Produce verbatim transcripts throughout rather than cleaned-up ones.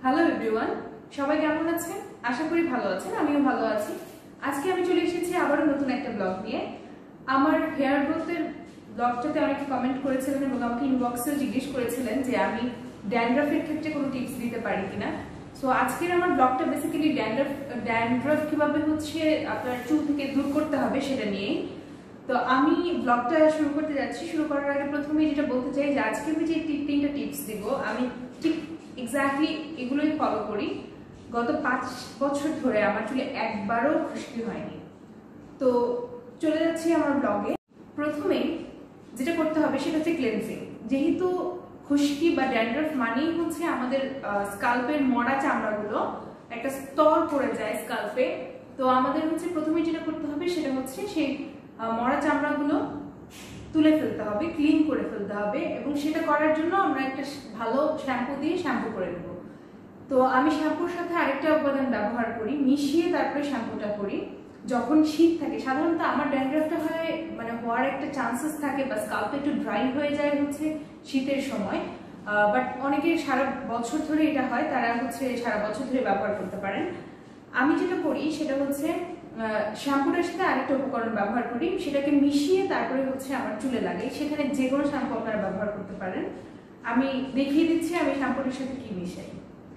Hello everyone, সবাই কেমন আছেন? আশা করি ভালো আছেন, আমিও ভালো আছি। আজকে আমি চলে এসেছি আবারও নতুন একটা ব্লগ নিয়ে। আমার হেয়ার গ্রোথের ব্লগটাতে অনেকে কমেন্ট করেছিলেন এবং আমাকে ইনবক্সেও জিজ্ঞেস করেছিলেন যে আমি ড্যান্ড্রাফের ক্ষেত্রে কোনো টিপস দিতে পারি কিনা। সো আজকের আমার ব্লগটা বেসিক্যালি ড্যান্ড্রাফ ড্যান্ড্রাফ কিভাবে হচ্ছে আপনার চুল থেকে দূর করতে হবে সেটা নিয়েই। তো আমি ব্লগটা শুরু করতে যাচ্ছি। শুরু করার আগে প্রথমেই যেটা বলতে চাই যে আজকে আমি যে তিনটা টিপস দিব আমি ঠিক এক্স্যাক্টলি এগুলোই ফলো করি। গত পাঁচ বছর ধরে আমার চুলে একবারও খুশকি হয়নি। তো চলে যাচ্ছি আমার ব্লগে। প্রথমে যেটা করতে হবে সেটা হচ্ছে ক্লেনজিং। যেহেতু খুশকি বা ড্যান্ড্রাফ মানেই হচ্ছে আমাদের স্কাল্পের মরা চামড়াগুলো একটা স্তর পড়ে যায় স্কাল্পে। তো আমাদের হচ্ছে প্রথমে যেটা করতে হবে সেটা হচ্ছে সেই মরা চামড়াগুলো তুলে ফেলতে হবে, ক্লিন করে ফেলতে হবে এবং সেটা করার জন্য আমরা একটা ভালো শ্যাম্পু দিয়ে শ্যাম্পু করে নেব। তো আমি শ্যাম্পুর সাথে আরেকটা উপাদান ব্যবহার করি, মিশিয়ে তারপরে শ্যাম্পুটা করি। যখন শীত থাকে, সাধারণত আমার ড্যান্ড্রাফটা হয় মানে হওয়ার একটা চান্সেস থাকে বা স্কাল্প একটু ড্রাই হয়ে যায় হচ্ছে শীতের সময়, বাট অনেকে সারা বছর ধরে এটা হয়, তারা হচ্ছে সারা বছর ধরে ব্যবহার করতে পারেন। আমি যেটা করি সেটা হচ্ছে শ্যাম্পুটার সাথে আরেকটা উপকরণ ব্যবহার করি, সেটাকে মিশিয়ে তারপরে হচ্ছে আমার চুলে লাগে। সেখানে যে কোনো শ্যাম্পু আপনারা ব্যবহার করতে পারেন। আমি দেখিয়ে দিচ্ছি আমি শ্যাম্পুটার সাথে কি মিশাই।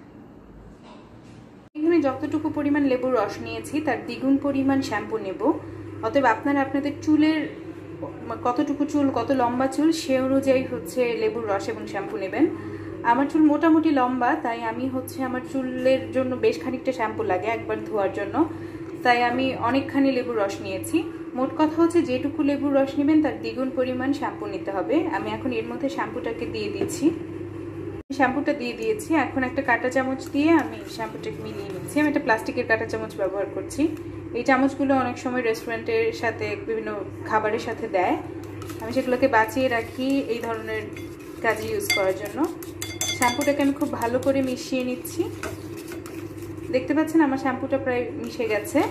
এখানে যতটুকু পরিমাণ লেবুর রস নিয়েছি তার দ্বিগুণ পরিমাণ শ্যাম্পু নেব। অতএব আপনারা আপনাদের চুলের কতটুকু চুল, কত লম্বা চুল সে অনুযায়ী হচ্ছে লেবুর রস এবং শ্যাম্পু নেবেন। আমার চুল মোটামুটি লম্বা, তাই আমি হচ্ছে আমার চুলের জন্য বেশ খানিকটা শ্যাম্পু লাগে একবার ধোয়ার জন্য, তাই আমি অনেকখানি লেবুর রস নিয়েছি। মোট কথা হচ্ছে যেটুকু লেবুর রস নেবেন তার দ্বিগুণ পরিমাণ শ্যাম্পু নিতে হবে। আমি এখন এর মধ্যে শ্যাম্পুটাকে দিয়ে দিচ্ছি। শ্যাম্পুটা দিয়ে দিয়েছি। এখন একটা কাঁটা চামচ দিয়ে আমি শ্যাম্পুটাকে মিলিয়ে নিচ্ছি। আমি একটা প্লাস্টিকের কাঁটা চামচ ব্যবহার করছি। এই চামচগুলো অনেক সময় রেস্টুরেন্টের সাথে বিভিন্ন খাবারের সাথে দেয়, আমি সেগুলোকে বাঁচিয়ে রাখি এই ধরনের কাজে ইউজ করার জন্য। শ্যাম্পুটাকে আমি খুব ভালো করে মিশিয়ে নিচ্ছি। দেখতে পাচ্ছেন আমার শ্যাম্পুটা প্রায় মিশে গেছে।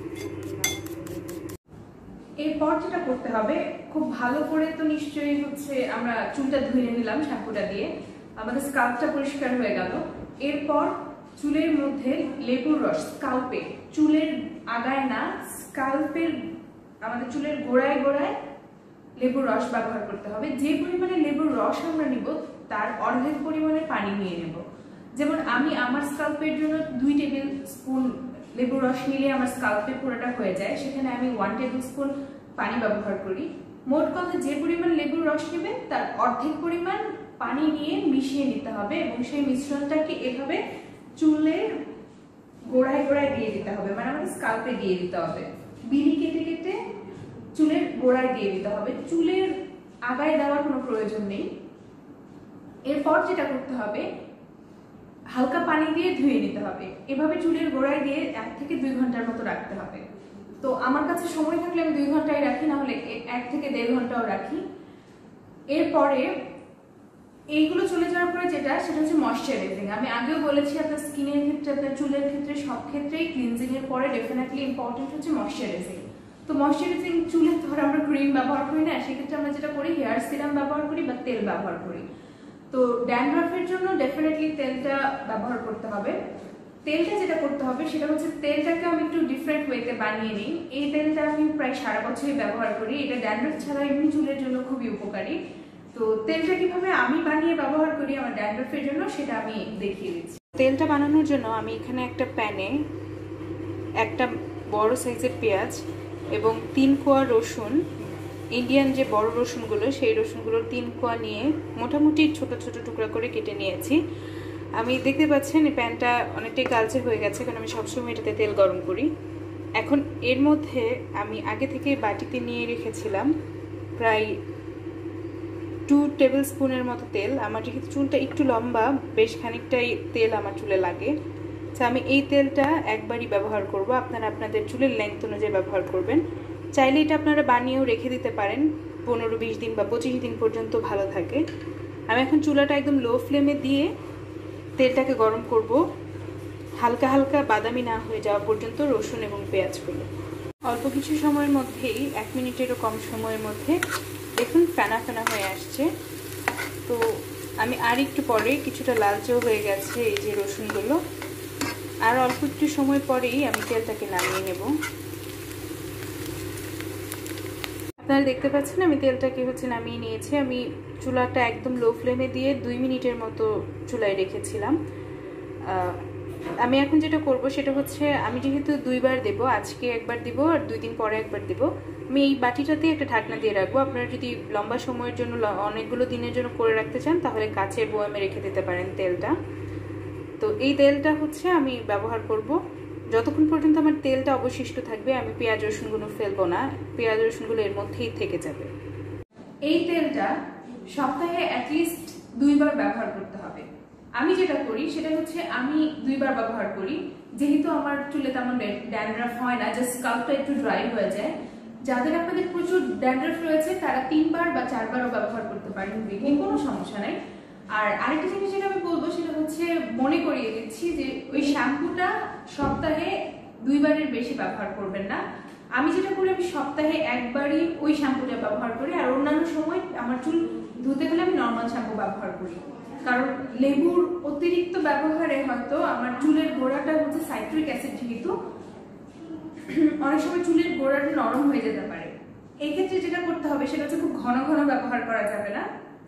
এরপর যেটা করতে হবে, খুব ভালো করে তো নিশ্চয়ই হচ্ছে আমরা চুলটা ধুয়ে নিলাম শ্যাম্পুটা দিয়ে, আমাদের স্কাল্পটা পরিষ্কার হয়ে গেল। এরপর চুলের মধ্যে লেবুর রস, স্কাল্পে, চুলের আগায় না, স্কাল্পের আমাদের চুলের গোড়ায় গোড়ায় লেবুর রস ব্যবহার করতে হবে। যে পরিমাণে লেবুর রস আমরা নিব তার অর্ধেক পরিমাণে পানি নিয়ে নেব। যেমন আমি আমার স্কাল্পের জন্য দুই টেবিল স্পুন লেবুর রস নিলে আমার স্কাল্পে পুরোটা হয়ে যায়, সেখানে আমি ওয়ান টেবিল স্পুন পানি ব্যবহার করি। মোট কথা যে পরিমাণ লেবুর রস নেবেন তার অর্ধেক পরিমাণ পানি নিয়ে মিশিয়ে নিতে হবে এবং সেই মিশ্রণটাকে এভাবে চুলের গোড়ায় গোড়ায় দিয়ে দিতে হবে, মানে আমাদের স্কাল্পে দিয়ে দিতে হবে। বিলি কেটে কেটে চুলের গোড়ায় দিয়ে দিতে হবে, চুলের আগায় দেওয়ার কোনো প্রয়োজন নেই। এরপর যেটা করতে হবে, হালকা পানি দিয়ে ধুয়ে নিতে হবে। এভাবে চুলের গোড়ায় দিয়ে এক থেকে দুই ঘন্টার মতো রাখতে হবে। তো আমার কাছে সময় থাকলে আমি দুই ঘন্টায় রাখি, না হলে এক থেকে দেড় ঘন্টাও রাখি। এরপরে এইগুলো চলে যাওয়ার পরে যেটা, সেটা হচ্ছে ময়শ্চারাইজিং। আমি আগেও বলেছি আপনার স্কিনের ক্ষেত্রে, আপনার চুলের ক্ষেত্রে, সব ক্ষেত্রেই ক্লিনজিং এর পরে ডেফিনেটলি ইম্পর্টেন্ট হচ্ছে ময়শ্চারাইজিং। তো ময়শ্চারাইজিং চুলে ধর আমরা ক্রিম ব্যবহার করি না, সেক্ষেত্রে আমরা যেটা করি হেয়ার সিরাম ব্যবহার করি বা তেল ব্যবহার করি। তো ড্যান্ড্রাফের জন্য ডেফিনেটলি তেলটা ব্যবহার করতে হবে। তেলটা যেটা করতে হবে সেটা হচ্ছে, তেলটাকে আমি একটু ডিফারেন্ট ওয়েতে বানিয়ে নিই। এই তেলটা আমি প্রায় সারা বছরই ব্যবহার করি। এটা ড্যান্ড্রাফ ছাড়া এমনি চুলের জন্য খুবই উপকারী। তো তেলটা কিভাবে আমি বানিয়ে ব্যবহার করি আমার ড্যান্ড্রাফের জন্য সেটা আমি দেখিয়ে দিচ্ছি। তেলটা বানানোর জন্য আমি এখানে একটা প্যানে একটা বড় সাইজের পেঁয়াজ এবং তিন কোয়া রসুন, ইন্ডিয়ান যে বড় রসুনগুলো সেই রসুনগুলোর তিন কোয়া নিয়ে মোটামুটি ছোট ছোট টুকরা করে কেটে নিয়েছি। আমি দেখতে পাচ্ছেন এই প্যানটা অনেকটাই কালচে হয়ে গেছে, কারণ আমি সবসময় এটাতে তেল গরম করি। এখন এর মধ্যে আমি আগে থেকে বাটিতে নিয়ে রেখেছিলাম প্রায় টু টেবিল স্পুনের মতো তেল। আমার যেহেতু চুলটা একটু লম্বা, বেশ খানিকটাই তেল আমার চুলে লাগে, তো আমি এই তেলটা একবারই ব্যবহার করব। আপনারা আপনাদের চুলের লেন্থ অনুযায়ী ব্যবহার করবেন। চাইলে এটা আপনারা বানিয়েও রেখে দিতে পারেন, পনেরো বিশ দিন বা পঁচিশ দিন পর্যন্ত ভালো থাকে। আমি এখন চুলাটা একদম লো ফ্লেমে দিয়ে তেলটাকে গরম করব, হালকা হালকা বাদামি না হয়ে যাওয়া পর্যন্ত রসুন এবং পেঁয়াজগুলো। অল্প কিছু সময়ের মধ্যেই, এক মিনিটেরও কম সময়ের মধ্যে দেখুন ফেনা ফেনা হয়ে আসছে। তো আমি আর একটু পরে কিছুটা লালচেও হয়ে গেছে এই যে রসুনগুলো, আর অল্প একটু সময় পরেই আমি তেলটাকে নামিয়ে নেব। আপনারা দেখতে পাচ্ছেন আমি তেলটাকে হচ্ছে নামিয়ে নিয়েছি। আমি চুলাটা একদম লো ফ্লেমে দিয়ে দুই মিনিটের মতো চুলায় রেখেছিলাম। আমি এখন যেটা করব সেটা হচ্ছে, আমি যেহেতু দুইবার দেব, আজকে একবার দিব আর দুই দিন পরে একবার দেব, আমি এই বাটিটাতে একটা ঢাকনা দিয়ে রাখবো। আপনারা যদি লম্বা সময়ের জন্য, অনেকগুলো দিনের জন্য করে রাখতে চান তাহলে কাচের বয়ামে রেখে দিতে পারেন তেলটা। তো এই তেলটা হচ্ছে আমি ব্যবহার করব যতক্ষণ পর্যন্ত আমার তেলটা অবশিষ্ট থাকবে। আমি পেঁয়াজ রসুনগুলো ফেলবো না, পেঁয়াজ রসুনগুলো এর মধ্যেই থেকে যাবে। এই তেলটা সপ্তাহে অ্যাটলিস্ট দুইবার ব্যবহার করতে হবে। আমি যেটা করি সেটা হচ্ছে আমি দুইবার ব্যবহার করি, যেহেতু আমার চুলে তেমন ড্যান্ড্রাফ হয় না, জাস্ট স্কাল্পটা একটু ড্রাই হয়ে যায়। যাদের আপনাদের প্রচুর ড্যান্ড্রাফ রয়েছে তারা তিনবার বা চারবারও ব্যবহার করতে পারেন, উইকে কোনো সমস্যা নাই। আর আরেকটা জিনিস যেটা আমি বলবো সেটা হচ্ছে, মনে করিয়ে দিচ্ছি যে ওই শ্যাম্পুটা সপ্তাহে দুইবারের বেশি ব্যবহার করবেন না। আমি যেটা করি, আমি সপ্তাহে একবারই ওই শ্যাম্পুটা ব্যবহার করি, আর অন্যান্য সময় আমার চুল ধুতে গেলে আমি নর্মাল শ্যাম্পু ব্যবহার করি। কারণ লেবুর অতিরিক্ত ব্যবহারে হয়তো আমার চুলের গোড়াটা হচ্ছে সাইট্রিক অ্যাসিড, যেহেতু অনেক সময় চুলের গোড়াটা নরম হয়ে যেতে পারে। এই ক্ষেত্রে যেটা করতে হবে সেটা হচ্ছে খুব ঘন ঘন ব্যবহার করা যাবে না।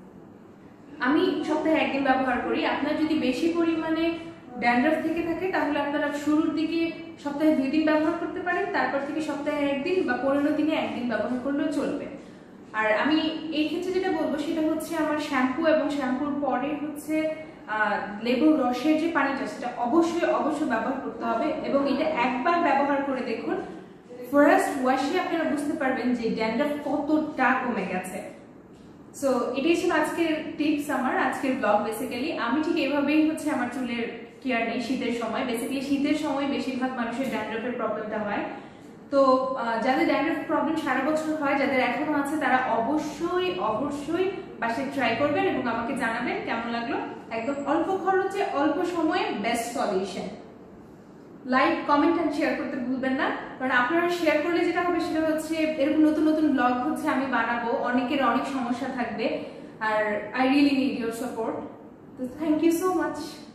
আমি সপ্তাহে একদিন ব্যবহার করি। আপনার যদি বেশি পরিমাণে ড্যান্ড্রাফ থেকে থাকে তাহলে আপনারা শুরুর দিকে সপ্তাহে দুই দিন ব্যবহার করতে পারেন, তারপর থেকে সপ্তাহে একদিন বা পনেরো দিনে একদিন ব্যবহার করলেও চলবে। আর আমি এই ক্ষেত্রে যেটা বলবো সেটা হচ্ছে, আমার শ্যাম্পু এবং শ্যাম্পুর পরে হচ্ছে লেবুর রসের যে পানিটা সেটা অবশ্যই অবশ্যই ব্যবহার করতে হবে, এবং এটা একবার ব্যবহার করে দেখুন। ফার্স্ট ওয়াশে আপনারা বুঝতে পারবেন যে ড্যান্ড্রাফ কতটা কমে গেছে। সো এটাই ছিল আজকের টিপস, আমার আজকের ব্লগ। বেসিক্যালি আমি ঠিক এভাবেই হচ্ছে আমার চুলের কেয়ার নেই শীতের সময়। বেসিক্যালি শীতের সময় বেশিরভাগ মানুষের ড্যান্ড্রাফের প্রবলেমটা হয়। তো যাদের ড্যান্ড্রাফ প্রবলেম সারা বছর হয়, যাদের এখনো আছে, তারা অবশ্যই অবশ্যই বাসায় ট্রাই করবেন এবং আমাকে জানাবেন কেমন লাগলো। একদম অল্প খরচে অল্প সময়ে best solution. Like, comment and share করতে ভুলবেন না, কারণ আপনারা শেয়ার করলে যেটা হবে সেটা হচ্ছে এরকম নতুন নতুন ব্লগ হচ্ছে আমি বানাবো। অনেকের অনেক সমস্যা থাকবে, আর I really need your support. তো থ্যাংক ইউ সো মাচ।